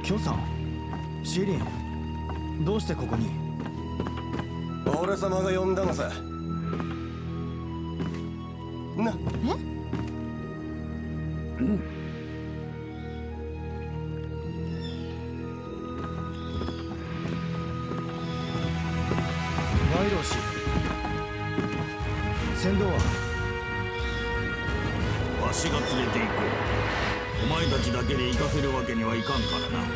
キョさん、シリン、どうしてここに？ 俺様が呼んだのさ。な。 え？ うん。 ワイロー氏、船頭は？ わしが連れて行こう。お前たちだけで行かせるわけにはいかんからな。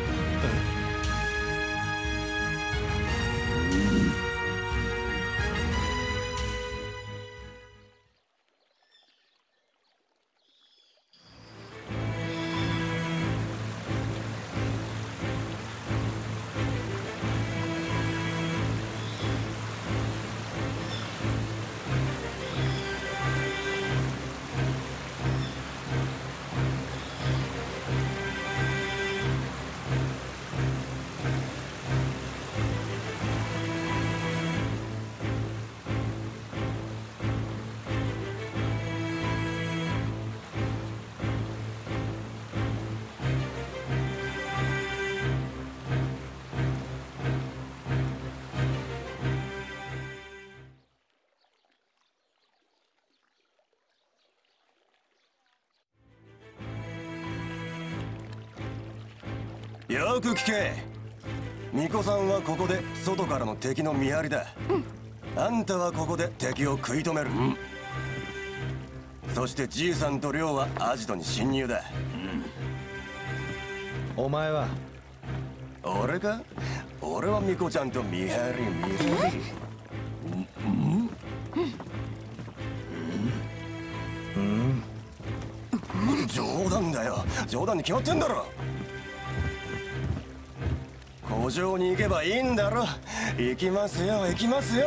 よく聞け。巫女さんはここで外からの敵の見張りだ。あんたはここで敵を食い止める。そしてじいさんと亮はアジトに侵入だ。 お前は？ 俺か？俺は巫女ちゃんと見張り見張り。冗談だよ。冗談に決まってんだろ。工場に行けばいいんだろ。行きますよ行きますよ。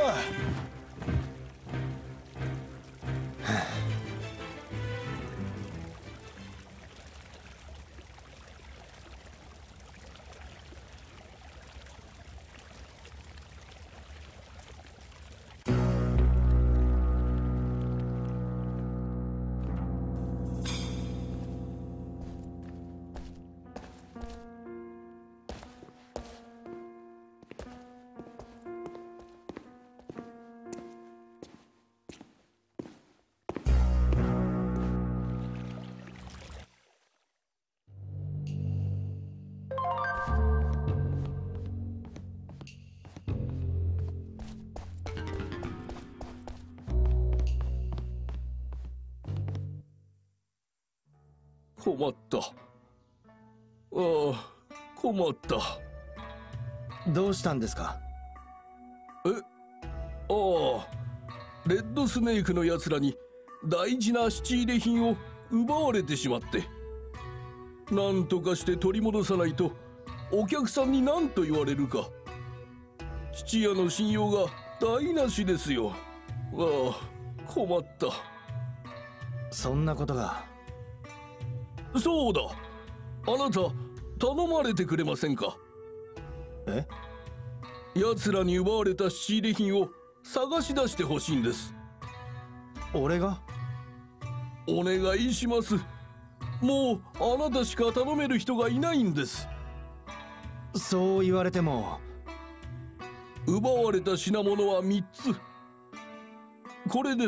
困った。ああ、困った。 どうしたんですか？ ああ、レッドスネークのやつらに大事な質入れ品を奪われてしまって、なんとかして取り戻さないとお客さんに何と言われるか。質屋の信用が台無しですよ。ああ、困った。 そんなことが。 そうだ、あなた頼まれてくれませんか？ え？ 奴らに奪われた仕入れ品を探し出してほしいんです。 俺が？ お願いします。もうあなたしか頼める人がいないんです。 そう言われても。 奪われた品物は3つ。これです。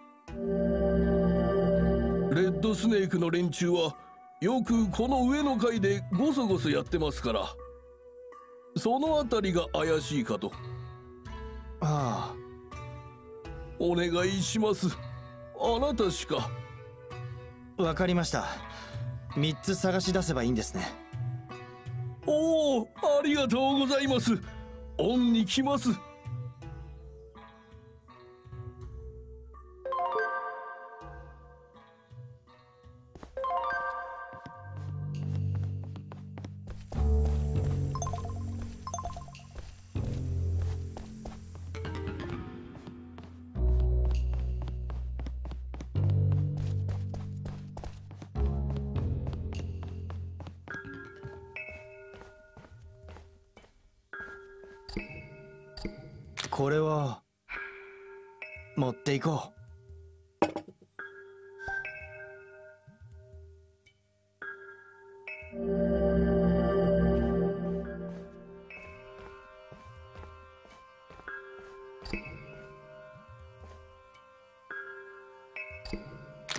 レッドスネークの連中はよくこの上の階でゴソゴソやってますから、そのあたりが怪しいかと。 ああ。 お願いします。あなたしか。 わかりました。3つ探し出せばいいんですね。 おお、ありがとうございます。恩に来ます。 これは持っていこう。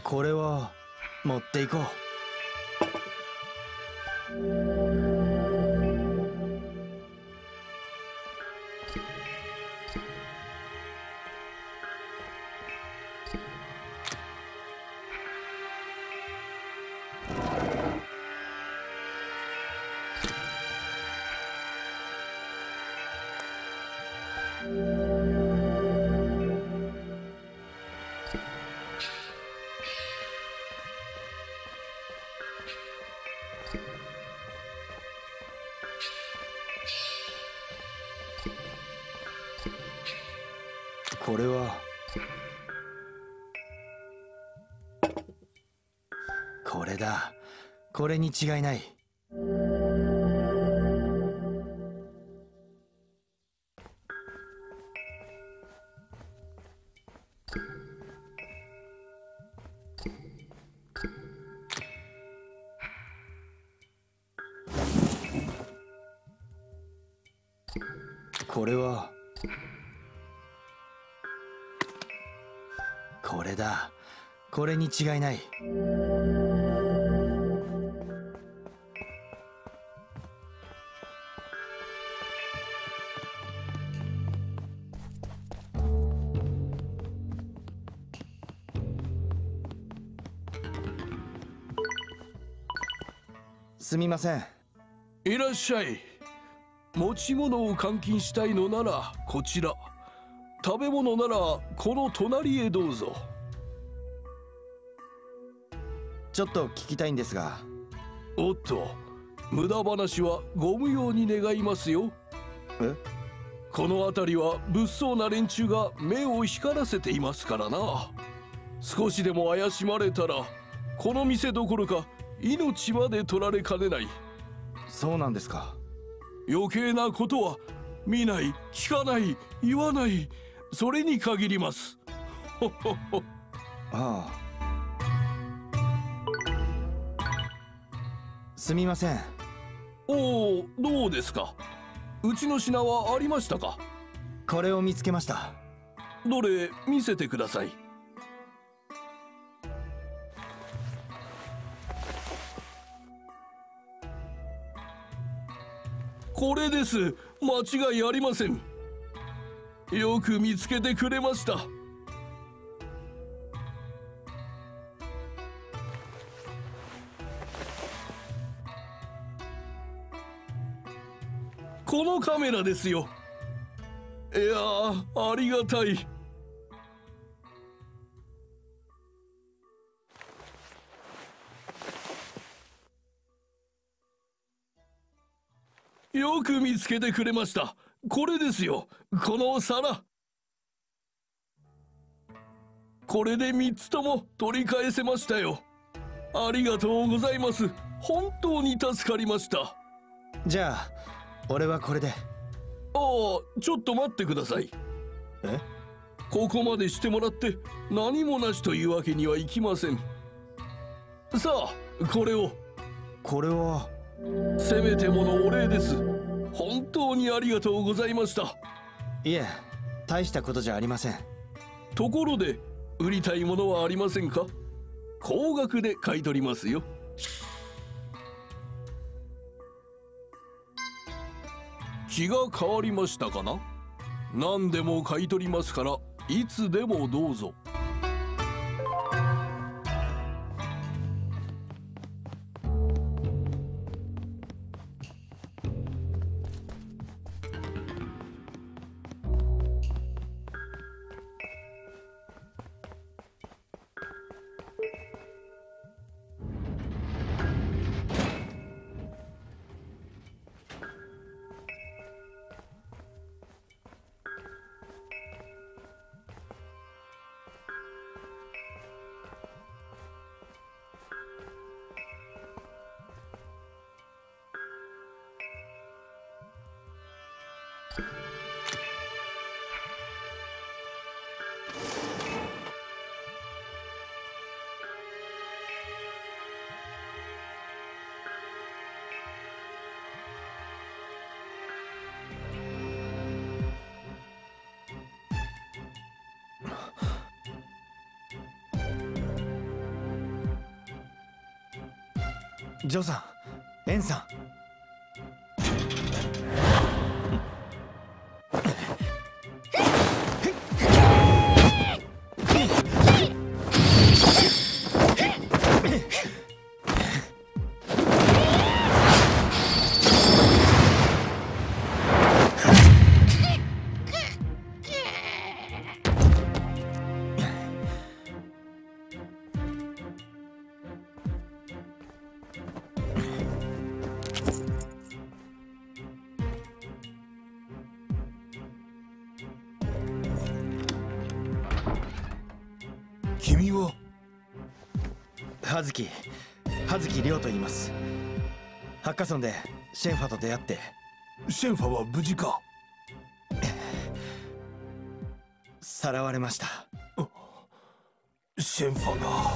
これは持っていこう。これはこれだ。これに違いない。これはこれだ。これに違いない。すみません。 いらっしゃい。持ち物を換金したいのならこちら、食べ物ならこの隣へどうぞ。 ちょっと聞きたいんですが。 おっと、無駄話はご無用に願いますよ。 え？ この辺りは物騒な連中が目を光らせていますからな。少しでも怪しまれたらこの店どころか命まで取られかねない。 そうなんですか。 余計なことは見ない、聞かない、言わない、それに限ります。ほほほ。 ああ。すみません。 おお、どうですか。うちの品はありましたか。 これを見つけました。 どれ見せてください。これです。間違いありません。よく見つけてくれました。このカメラですよ。いやー、ありがたい。よく見つけてくれました。これですよ、この皿。これで3つとも取り返せましたよ。ありがとうございます。本当に助かりました。 じゃあ俺はこれで。 ああ、ちょっと待ってください。 え？ ここまでしてもらって何もなしというわけにはいきません。さあ、これを。 これはせめてものお礼です。本当にありがとうございました。 いえ、大したことじゃありません。 ところで売りたいものはありませんか。高額で買い取りますよ。気が変わりましたかな。何でも買い取りますからいつでもどうぞ。 ジョーさん、エンさん。 君は？ 葉月亮と言います。ハッカソンでシェンファと出会って。 シェンファは無事か？ さらわれました。 シェンファが。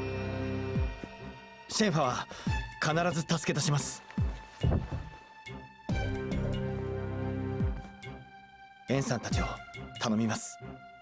シェンファは必ず助け出します。エンさんたちを頼みます。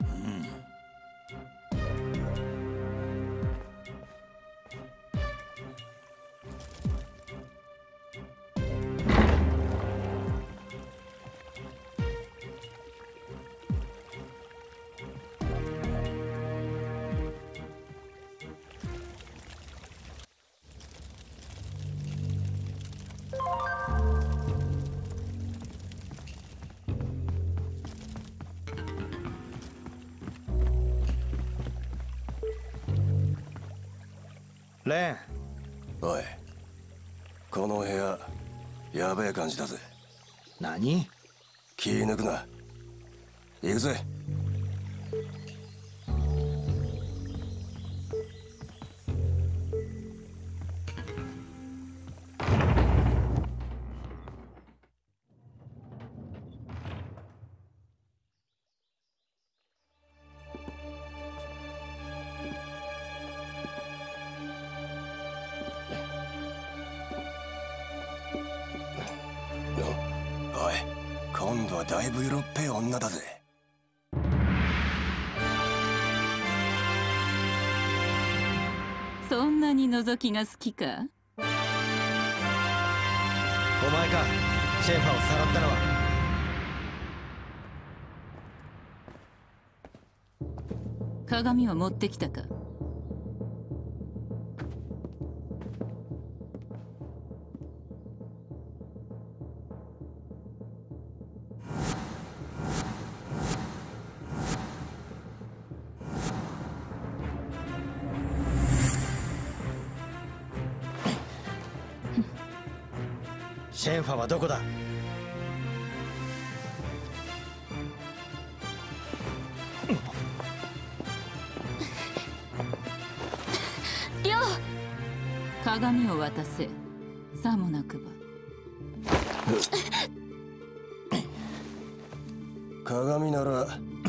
レン。 おい、この部屋やべえ感じだぜ。 何？ 気抜くな。行くぜ。おい、今度はだいぶ色っぺえ女だぜ。 そんなに覗きが好きか？ お前か、シェンファをさらったのは。 鏡を持ってきたか？ シェンファはどこだ？ リョウ！鏡を渡せ。さもなくば。 鏡なら。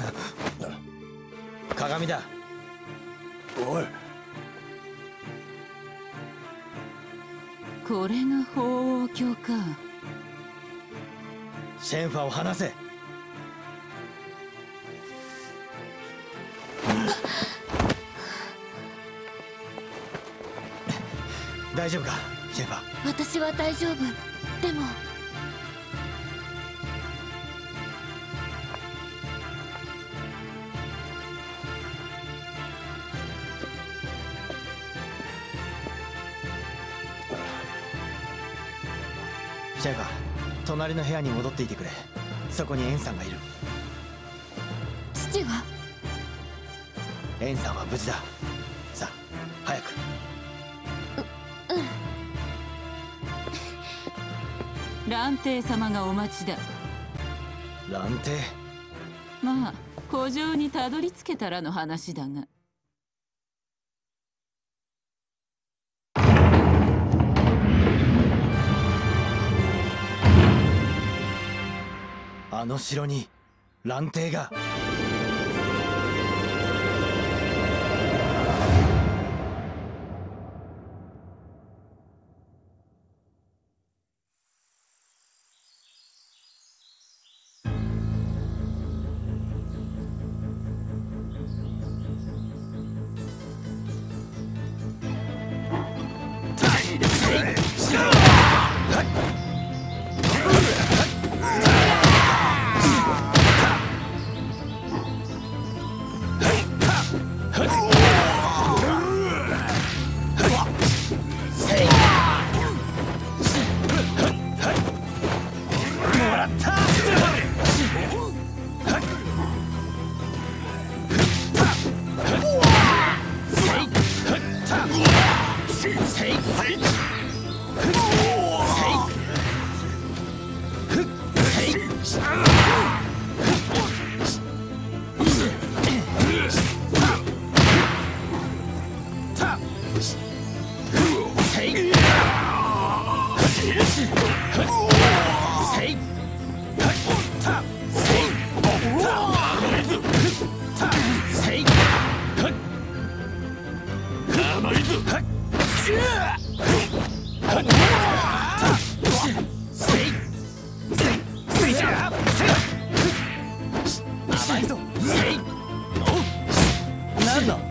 鏡だ。 おい、 これが法王鏡か。 シェンファを離せ。大丈夫か、シェンファ？ 私は大丈夫。でもシェンファ、隣の部屋に戻っていてくれ。そこにエンさんがいる。 父は？ エンさんは無事だ。さあ、早く。 蘭亭様がお待ちだ。 蘭亭？ まあ古城にたどり着けたらの話だが。 あの城に蘭亭が。 らった何の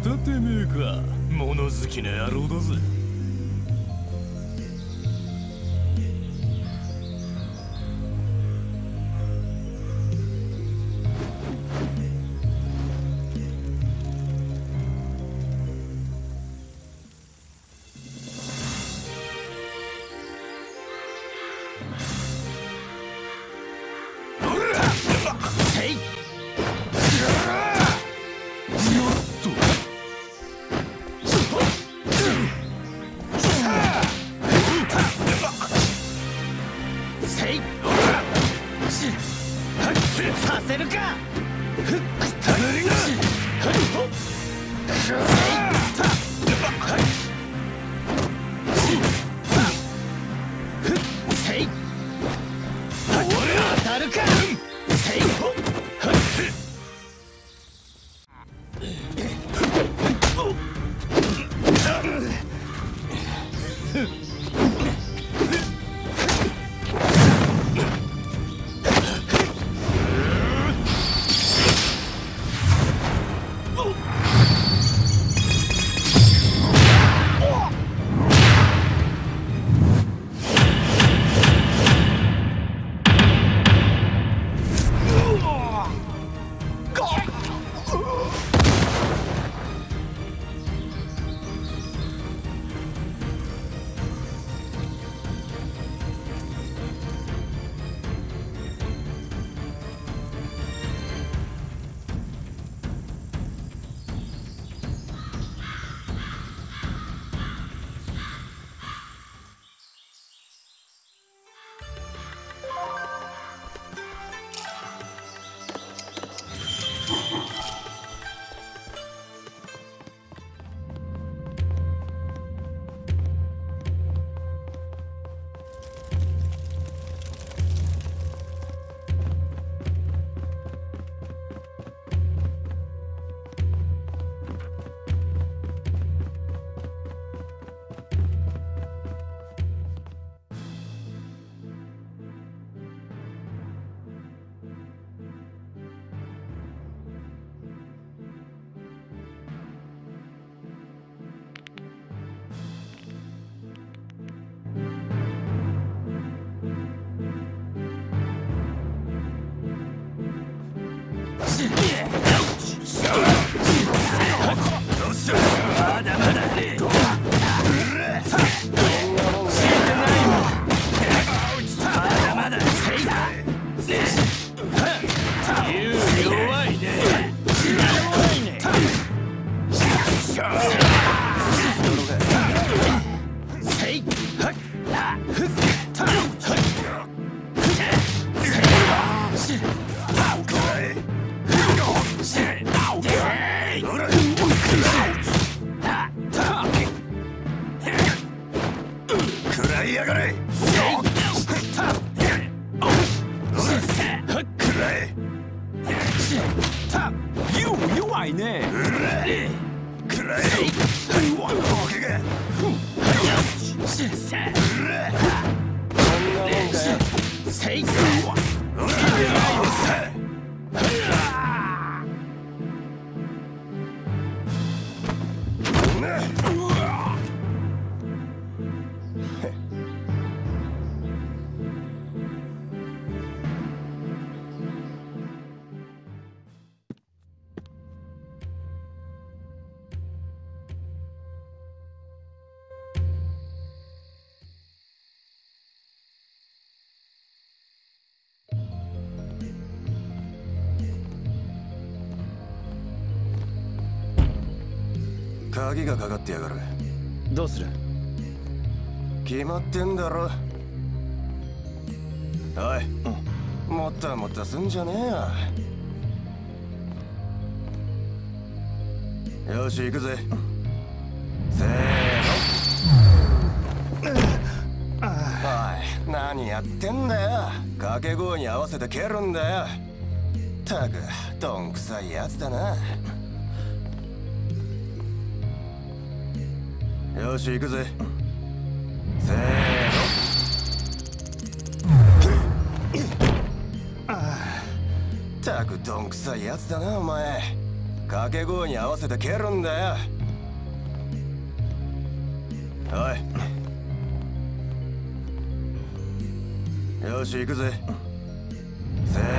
たてめえか。物好きな野郎だぜ。 させるか。当たるか。 鍵がかかってやがる。 どうする？ 決まってんだろ。おい、もったもったすんじゃねえよ。よし行くぜ。せーの。おい、何やってんだよ。掛け声に合わせて蹴るんだよ。たくどんくさいやつだな。よし行くぜ。せーの。たくどんくさいやつだなお前。 掛け声に合わせて蹴るんだよ。おい、よし行くぜ。せーの。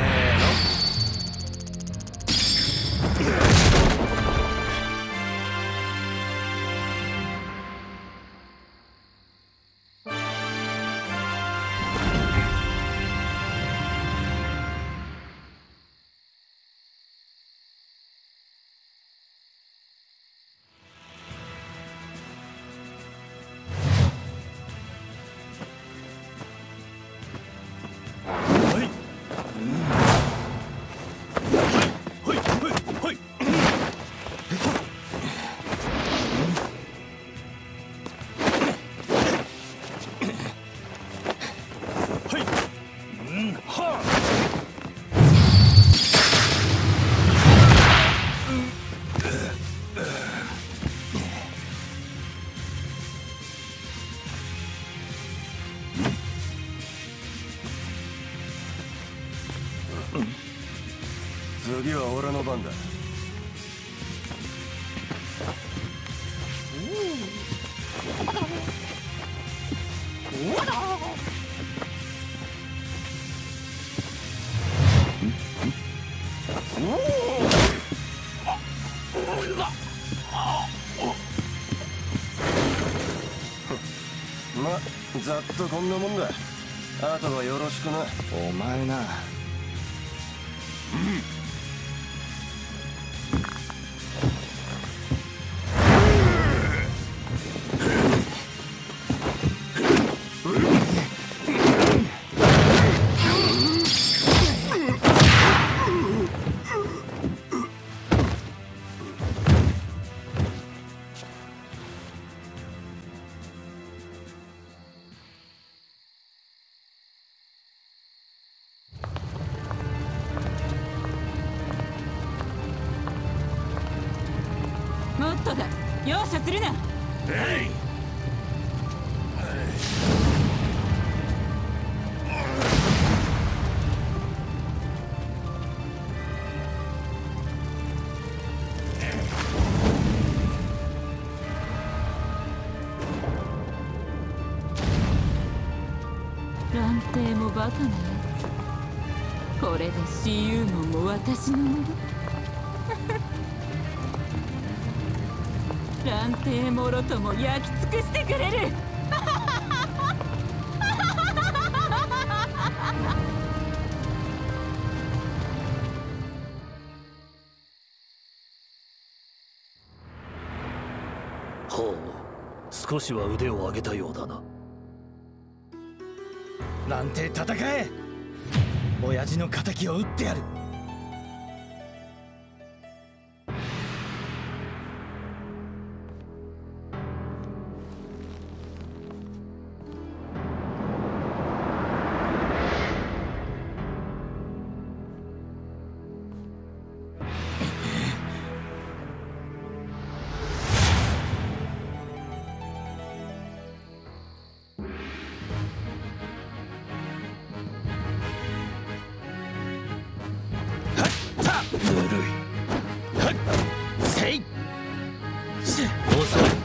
次は俺の番だ。ま、ざっとこんなもんだ。あとはよろしくな。 お前な。 もっとだ、容赦するな。蘭亭もバカなやつ。これで私有門も私のもの。蘭亭もろとも焼き尽くしてくれる。 ほう、少しは腕を上げたようだな。 蘭亭戦え。親父の敵を討ってやる。 ぬるい。 せい。 遅い。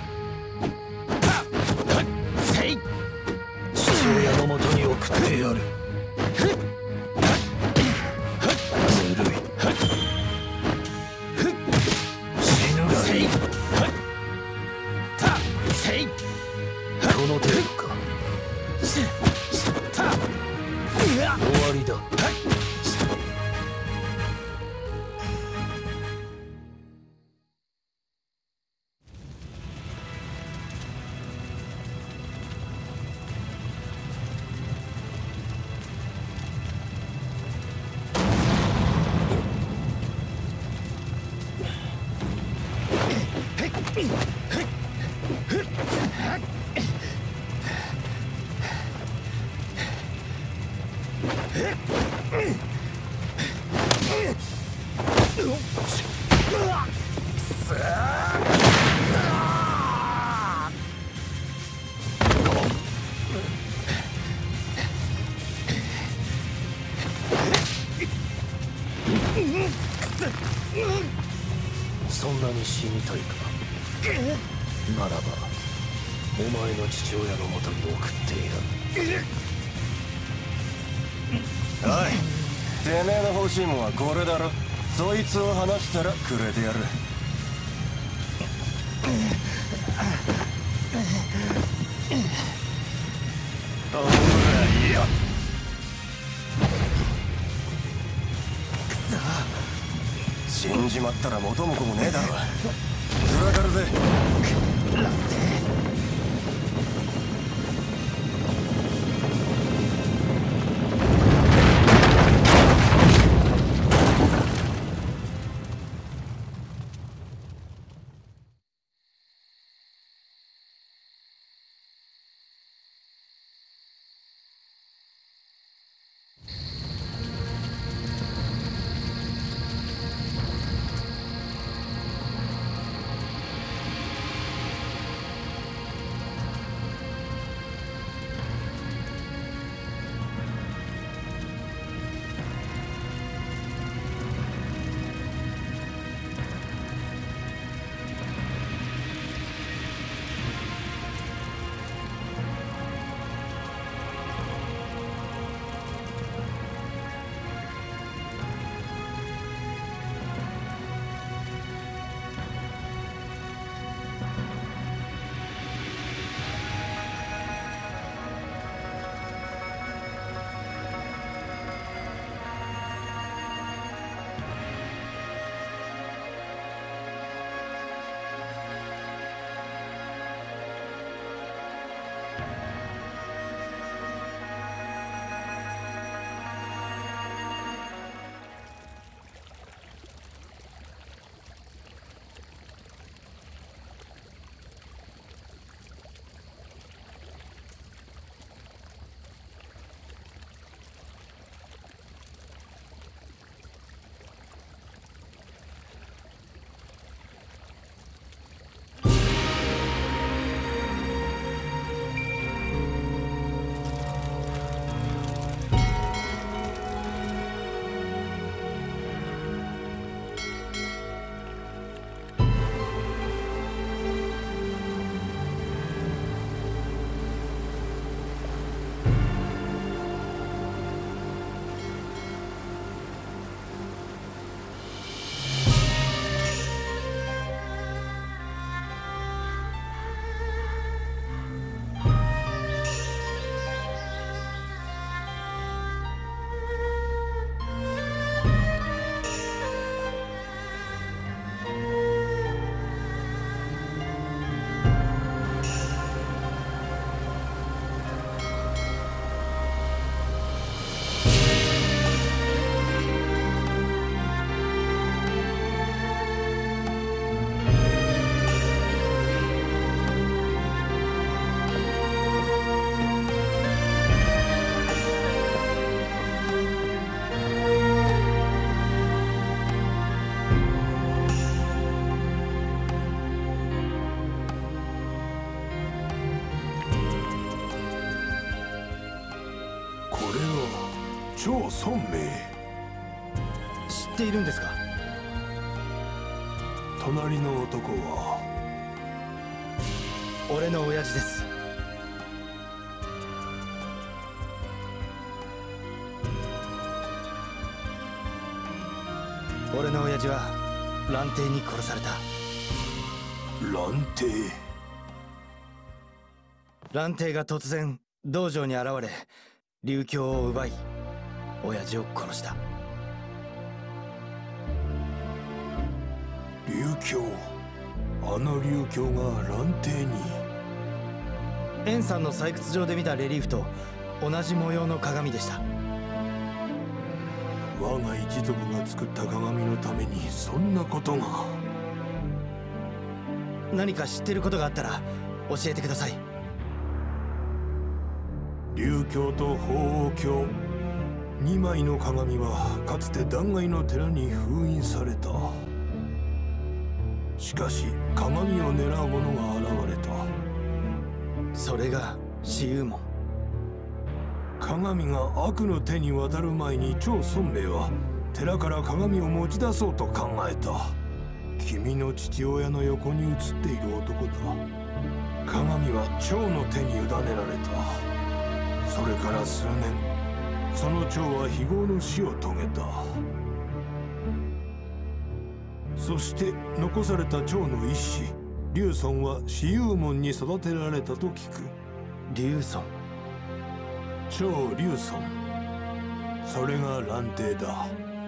せい。 父親のもとに送ってやる。ぬるい。死ぬがいい。 せい。 この程度か。終わりだ。 そんなに死にたいか。ならばお前の父親のもとに送ってやる。 おい、てめえの欲しいもんはこれだろ。そいつを離したらくれてやる。おらよ。死んじまったら元も子もねえだろ。ずらかるぜ。 張孫明。 知っているんですか？ 隣の男は俺の親父です。俺の親父は蘭亭に殺された。 蘭亭？ 蘭亭が突然道場に現れ琉教を奪い親父を殺した。 琉教？あの琉教が蘭亭に？ 円さんの採掘場で見たレリーフと同じ模様の鏡でした。 我が一族が作った鏡のためにそんなことが。 何か知ってることがあったら教えてください。 琉教と鳳凰教、2枚の鏡はかつて断崖の寺に封印された。しかし鏡を狙う者が現れた。 それが紫幽門。 鏡が悪の手に渡る前に張孫明は寺から鏡を持ち出そうと考えた。 君の父親の横に写っている男だ。鏡は蝶の手に委ねられた。それから数年、その蝶は非業の死を遂げた。そして残された蝶の一子劉尊は紫幽門に育てられたと聞く。 劉尊。 蝶劉尊、それが蘭亭だ。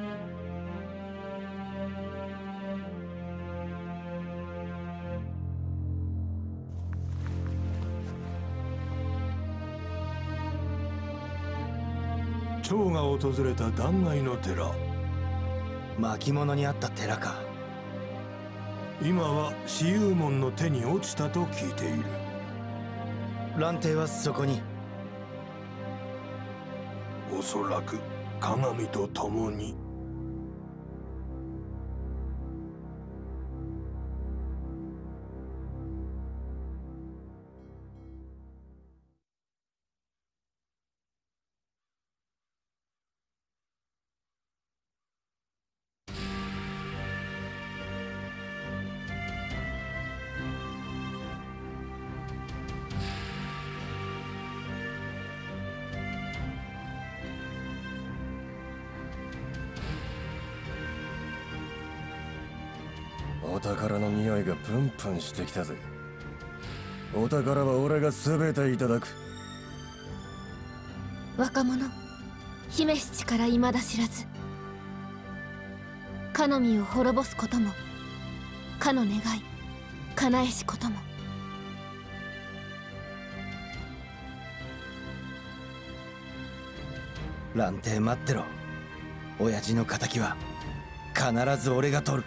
蝶が訪れた断崖の寺。 巻物にあった寺か。 今は紫幽門の手に落ちたと聞いている。 蘭亭はそこに。 おそらく鏡と共に。 お宝の匂いがプンプンしてきたぜ。お宝は俺が全ていただく。 若者、姫七から未だ知らず。かの実を滅ぼすことも、かの願い叶えしことも。 蘭亭待ってろ。親父の仇は必ず俺が取る。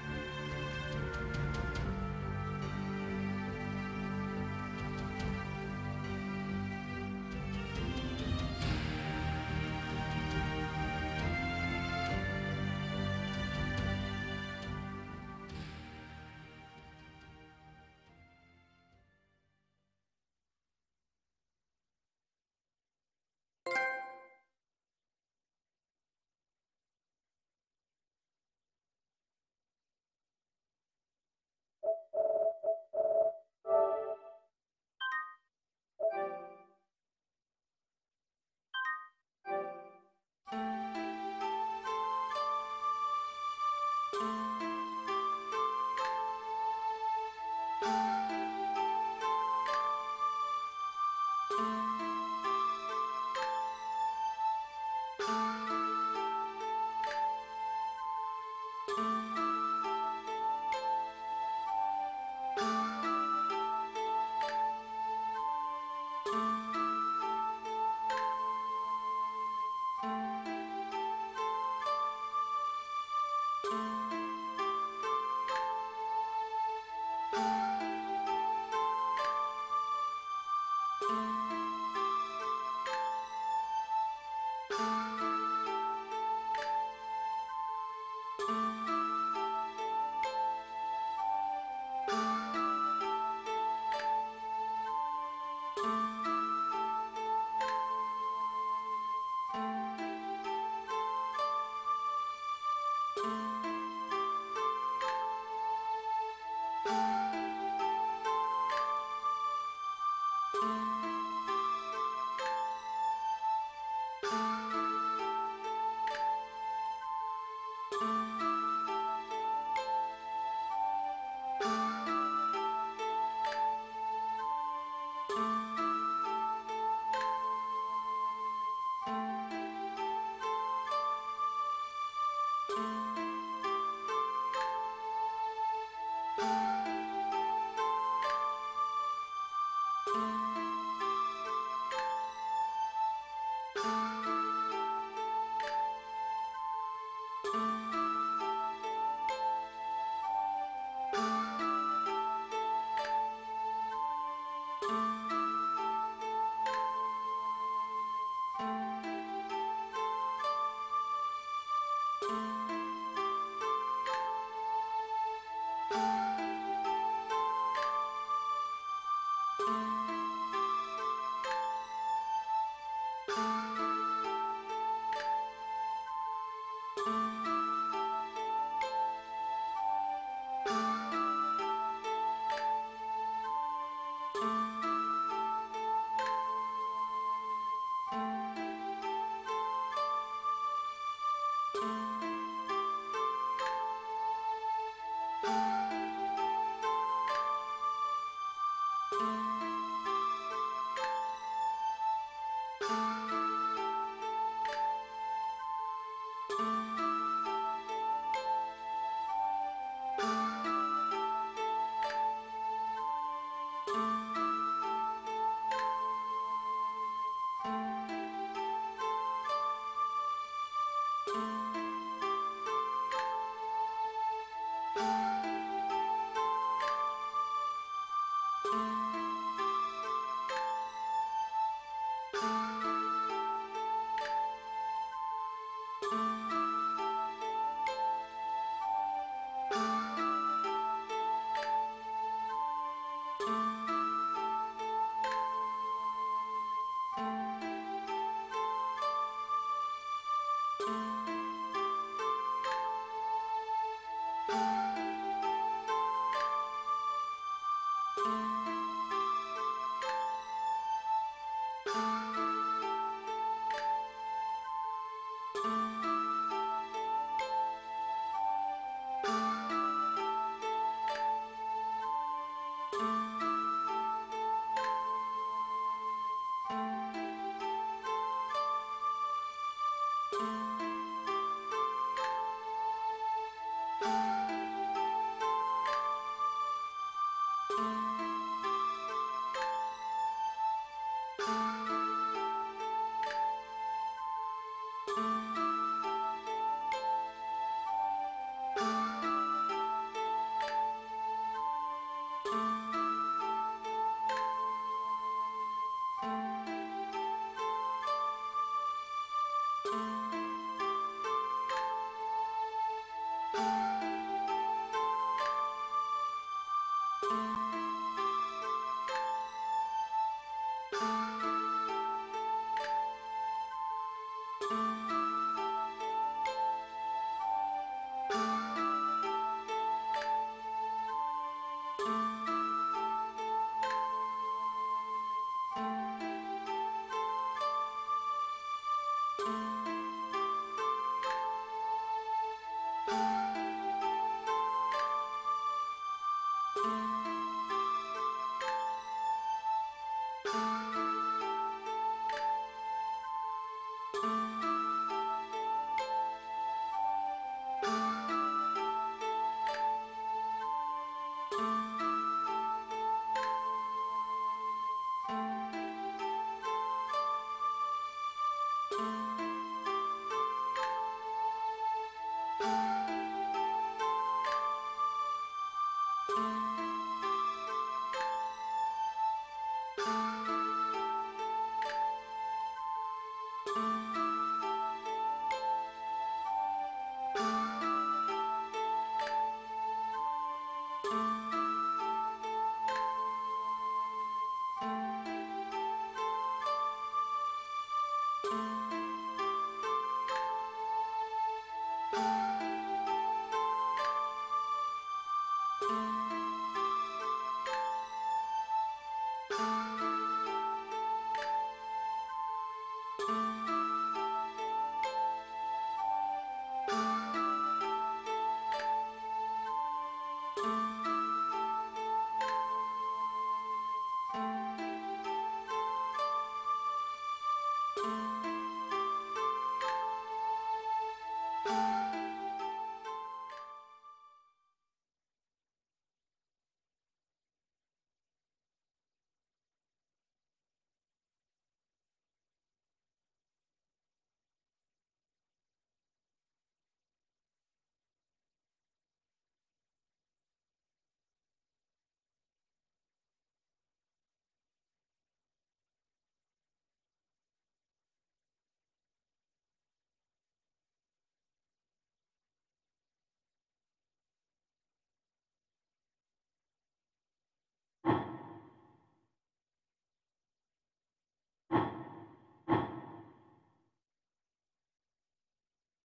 う